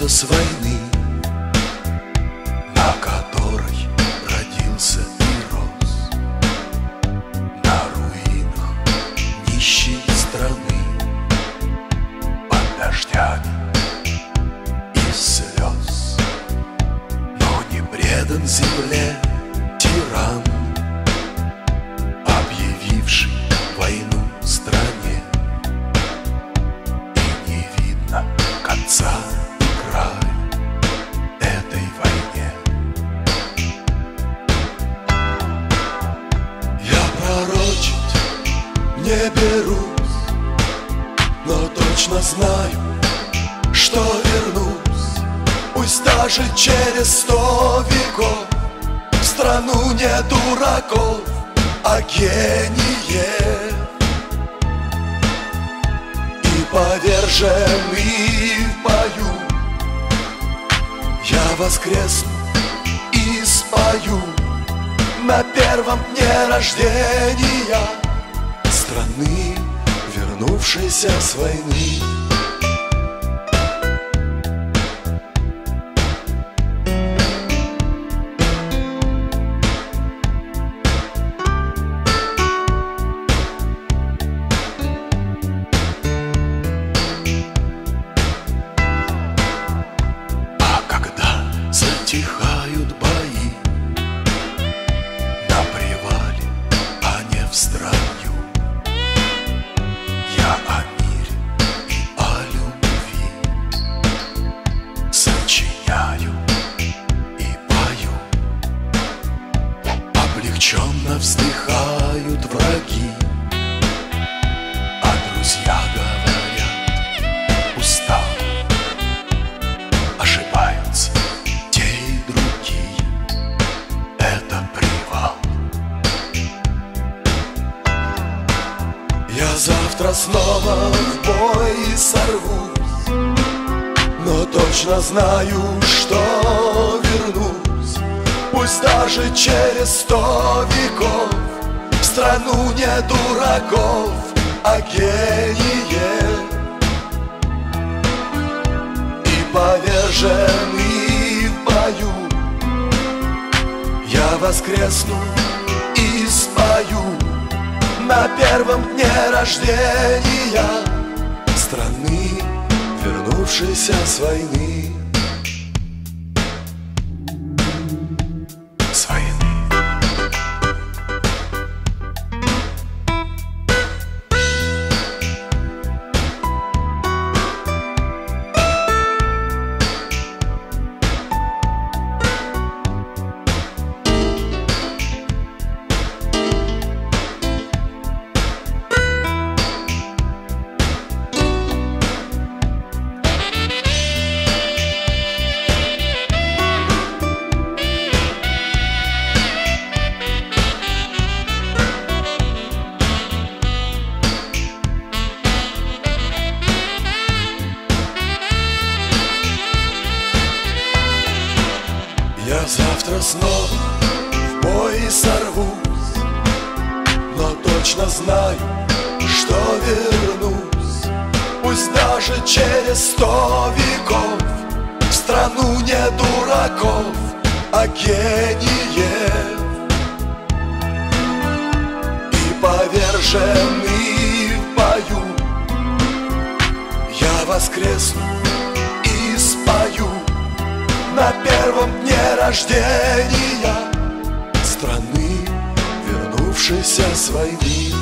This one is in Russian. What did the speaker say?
вернулся с войны, на которой родился и рос, на руинах нищей страны, под дождями и слез. Но не предан земле тиран, объявивший войну стране, и не видно конца и края этой войне. Я пророчить не берусь, но точно знаю, что вернусь, пусть даже через 100 веков, в страну не дураков, а гениев. И поверженный в бою я воскресну и спою на первом дне рождения страны, вернувшейся с войны. Затихают бои на привале, а не в строю. Я о мире и о любви сочиняю и пою. Облегченно вздыхают враги, а друзья говорят устал. Ошибаются это привал. Я завтра снова в бой сорвусь, но точно знаю, что вернусь, пусть даже через 100 веков, в страну не дураков, а гениев. И поверженный в бою я воскресну и спою на первом дне рождения страны, вернувшейся с войны. С войны. Я завтра снова в бой сорвусь, но точно знаю, что вернусь, пусть даже через 100 веков, в страну не дураков, а гениев. И поверженный в бою я воскресну и спою на первом дне рождения страны, вернувшейся с войны.